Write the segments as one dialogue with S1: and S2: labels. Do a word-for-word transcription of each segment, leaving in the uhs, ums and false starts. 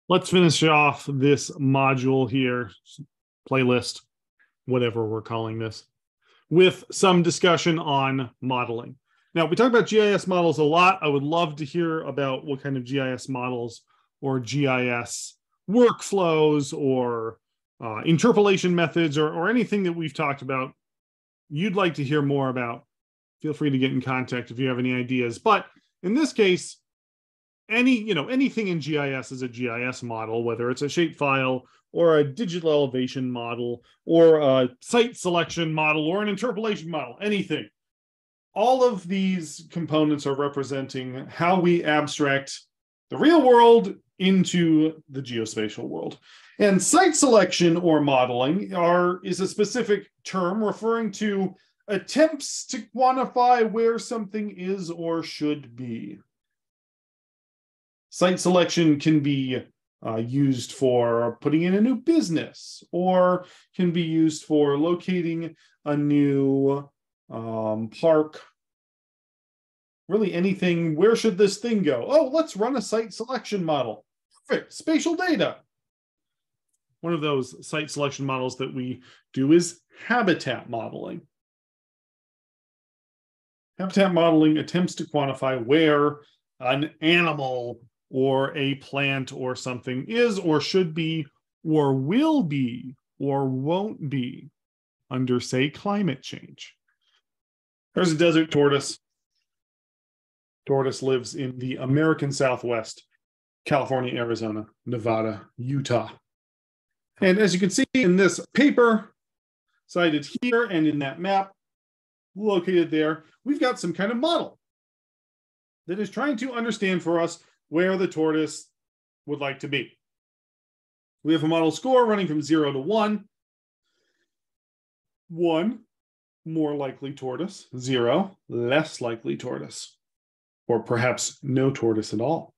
S1: Let's finish off this module here, playlist, whatever we're calling this, with some discussion on modeling. Now, we talk about G I S models a lot. I would love to hear about what kind of G I S models or G I S workflows or uh, interpolation methods or, or anything that we've talked about you'd like to hear more about. Feel free to get in contact if you have any ideas. But in this case, any, you know, anything in G I S is a G I S model, whether it's a shapefile or a digital elevation model or a site selection model or an interpolation model, anything. All of these components are representing how we abstract the real world into the geospatial world. And site selection or modeling are, is a specific term referring to attempts to quantify where something is or should be. Site selection can be uh, used for putting in a new business, or can be used for locating a new um, park. Really anything, where should this thing go? Oh, let's run a site selection model. Perfect, spatial data. One of those site selection models that we do is habitat modeling. Habitat modeling attempts to quantify where an animal or a plant or something is or should be or will be or won't be under, say, climate change. There's a desert tortoise. Tortoise lives in the American Southwest, California, Arizona, Nevada, Utah. And as you can see in this paper cited here and in that map located there, we've got some kind of model that is trying to understand for us where the tortoise would like to be. We have a model score running from zero to one. One, more likely tortoise. Zero, less likely tortoise. Or perhaps no tortoise at all.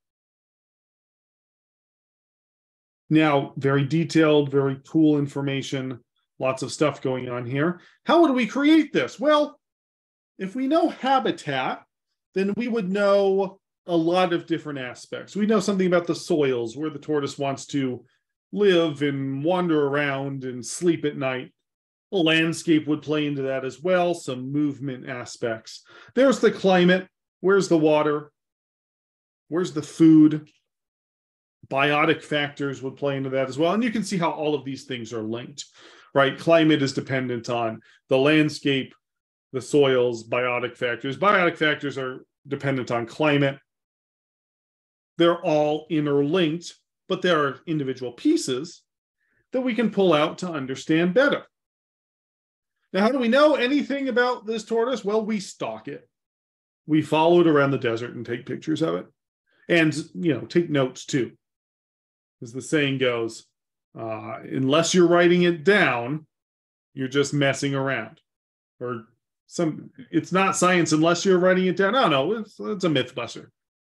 S1: Now, very detailed, very cool information, lots of stuff going on here. How would we create this? Well, if we know habitat, then we would know a lot of different aspects. We know something about the soils, where the tortoise wants to live and wander around and sleep at night. The landscape would play into that as well, some movement aspects. There's the climate. Where's the water? Where's the food? Biotic factors would play into that as well. And you can see how all of these things are linked, right? Climate is dependent on the landscape, the soils, biotic factors. Biotic factors are dependent on climate. They're all interlinked, but there are individual pieces that we can pull out to understand better. Now, how do we know anything about this tortoise? Well, we stalk it. We follow it around the desert and take pictures of it. And, you know, take notes too. As the saying goes, uh, unless you're writing it down, you're just messing around. Or some, it's not science unless you're writing it down. No, no, it's, it's a myth buster.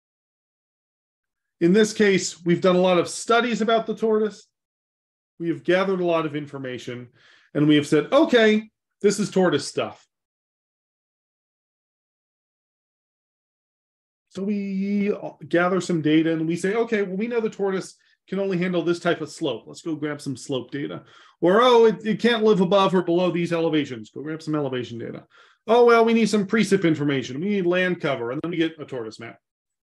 S1: In this case, we've done a lot of studies about the tortoise. We have gathered a lot of information, and we have said, okay, this is tortoise stuff. So we gather some data and we say, okay, well, we know the tortoise can only handle this type of slope. Let's go grab some slope data. Or, oh, it, it can't live above or below these elevations. Go grab some elevation data. Oh, well, we need some precip information. We need land cover. And then we get a tortoise map.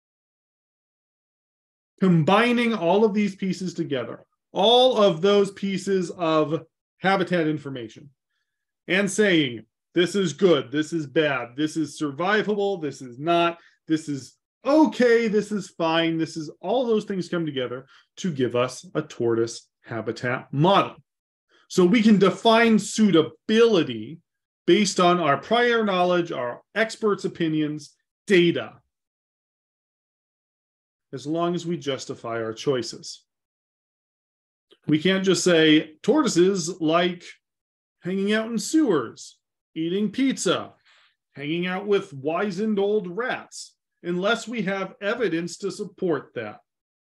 S1: Combining all of these pieces together, all of those pieces of habitat information, and saying, this is good, this is bad, this is survivable, this is not, this is okay, this is fine, this is, all those things come together to give us a tortoise habitat model. So we can define suitability based on our prior knowledge, our experts' opinions, data, as long as we justify our choices. We can't just say tortoises like hanging out in sewers, eating pizza, hanging out with wizened old rats, unless we have evidence to support that.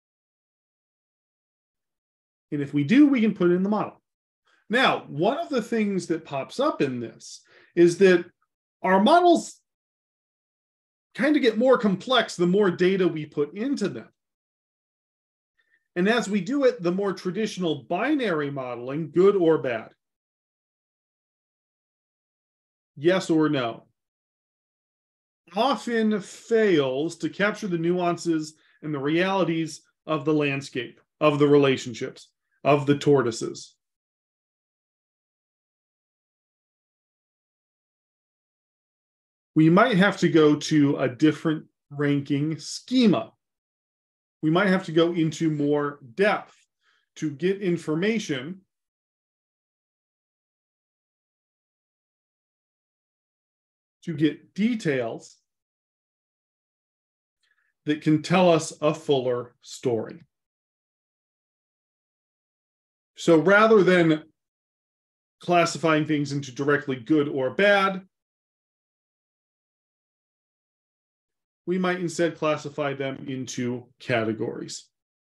S1: And if we do, we can put it in the model. Now, one of the things that pops up in this is that our models kind of get more complex the more data we put into them. And as we do it, the more traditional binary modeling, good or bad? Yes or no? Often fails to capture the nuances and the realities of the landscape, of the relationships, of the tortoises. We might have to go to a different ranking schema. We might have to go into more depth to get information to get details that can tell us a fuller story. So rather than classifying things into directly good or bad, we might instead classify them into categories.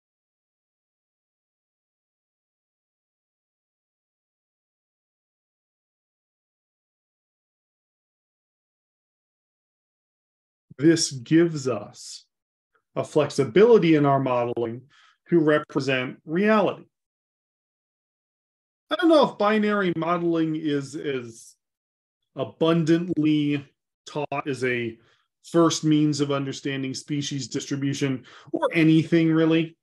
S1: This gives us a flexibility in our modeling to represent reality. I don't know if binary modeling is as abundantly taught as a first means of understanding species distribution or anything really.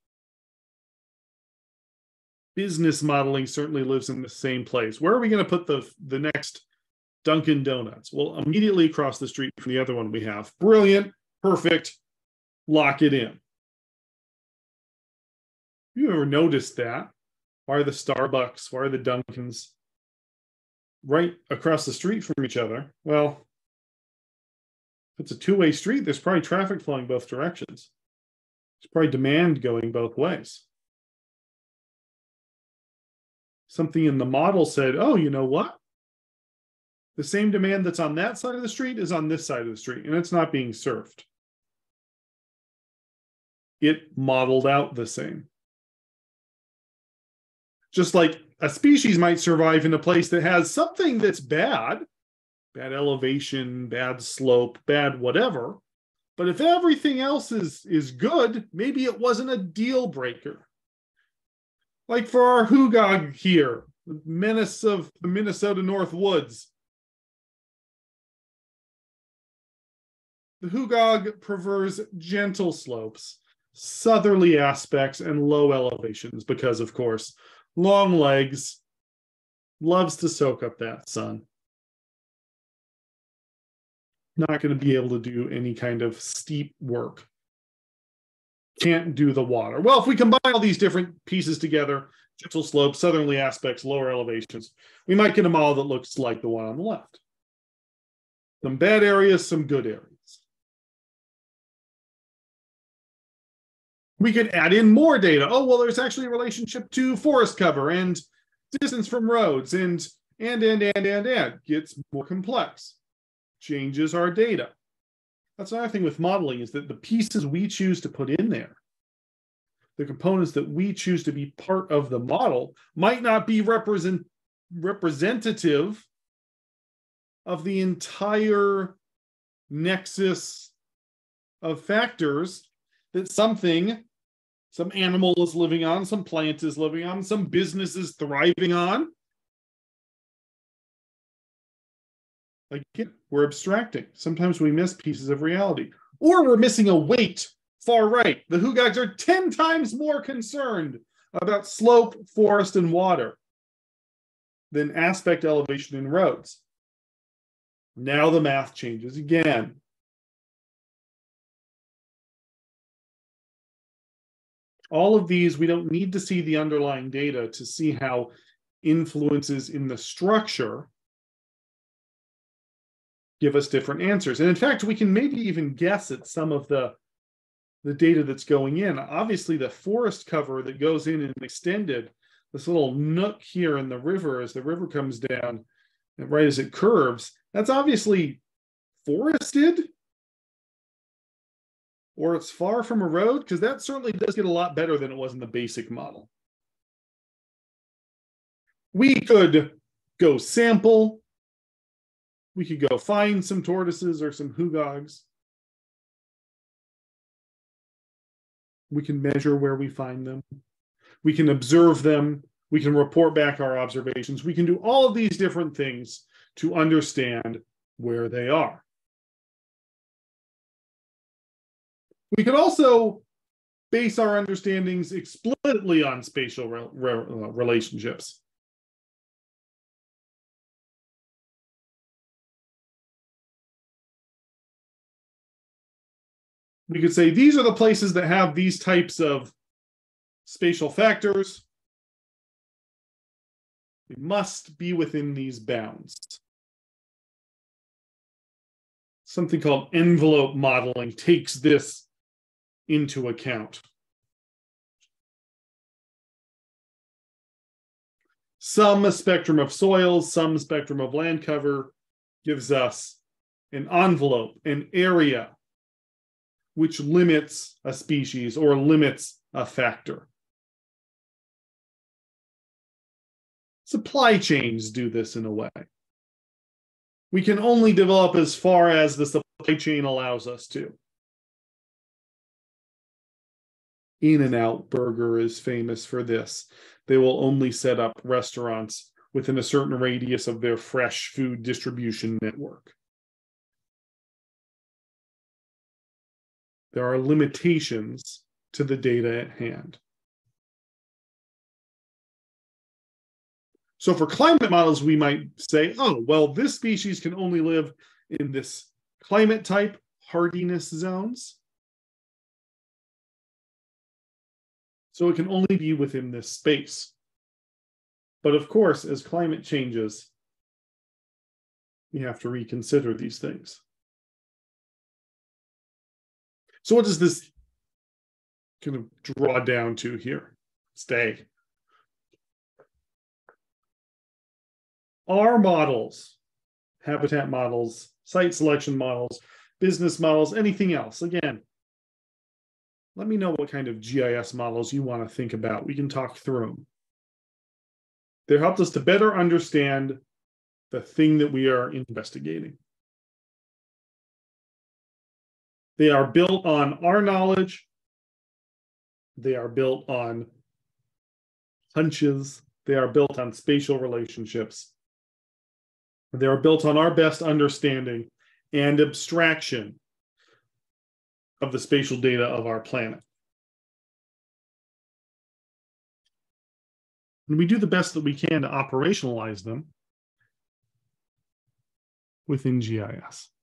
S1: Business modeling certainly lives in the same place. Where are we going to put the, the next Dunkin' Donuts? Well, immediately across the street from the other one we have. Brilliant, perfect, lock it in. You ever noticed that? Why are the Starbucks, why are the Dunkins right across the street from each other? Well, if it's a two-way street, there's probably traffic flowing both directions. There's probably demand going both ways. Something in the model said, oh, you know what? The same demand that's on that side of the street is on this side of the street, and it's not being served. It modeled out the same. Just like a species might survive in a place that has something that's bad, bad elevation, bad slope, bad whatever. But if everything else is, is good, maybe it wasn't a deal breaker. Like for our hugog here, the menace of the Minnesota North Woods. The hugog prefers gentle slopes, southerly aspects, and low elevations because, of course, long legs, loves to soak up that sun. Not going to be able to do any kind of steep work. Can't do the water. Well, if we combine all these different pieces together, gentle slopes, southerly aspects, lower elevations, we might get a model that looks like the one on the left. Some bad areas, some good areas. We could add in more data. Oh, well, there's actually a relationship to forest cover and distance from roads and, and, and, and, and, and. Gets more complex. Changes our data. That's another thing with modeling is that the pieces we choose to put in there, the components that we choose to be part of the model, might not be represent, representative of the entire nexus of factors that something, some animal is living on, some plant is living on, some business is thriving on. Again, we're abstracting. Sometimes we miss pieces of reality. Or we're missing a weight far right. The hugogs are ten times more concerned about slope, forest, and water than aspect, elevation, and roads. Now the math changes again. All of these, we don't need to see the underlying data to see how influences in the structure give us different answers. And in fact, we can maybe even guess at some of the, the data that's going in. Obviously, the forest cover that goes in and extended, this little nook here in the river as the river comes down, and right as it curves, that's obviously forested, or it's far from a road, because that certainly does get a lot better than it was in the basic model. We could go sample. We could go find some tortoises or some hugogs. We can measure where we find them. We can observe them. We can report back our observations. We can do all of these different things to understand where they are. We could also base our understandings explicitly on spatial re re relationships. We could say these are the places that have these types of spatial factors. We must be within these bounds. Something called envelope modeling takes this into account. Some spectrum of soils, some spectrum of land cover gives us an envelope, an area, which limits a species or limits a factor. Supply chains do this in a way. We can only develop as far as the supply chain allows us to. In-N-Out Burger is famous for this. They will only set up restaurants within a certain radius of their fresh food distribution network. There are limitations to the data at hand. So for climate models, we might say, oh, well, this species can only live in this climate type, hardiness zones. So it can only be within this space. But of course, as climate changes, we have to reconsider these things. So what does this kind of draw down to here? Stay. Our models, habitat models, site selection models, business models, anything else, again, let me know what kind of G I S models you want to think about. We can talk through them. They helped us to better understand the thing that we are investigating. They are built on our knowledge. They are built on hunches. They are built on spatial relationships. They are built on our best understanding and abstraction of the spatial data of our planet. And we do the best that we can to operationalize them within G I S.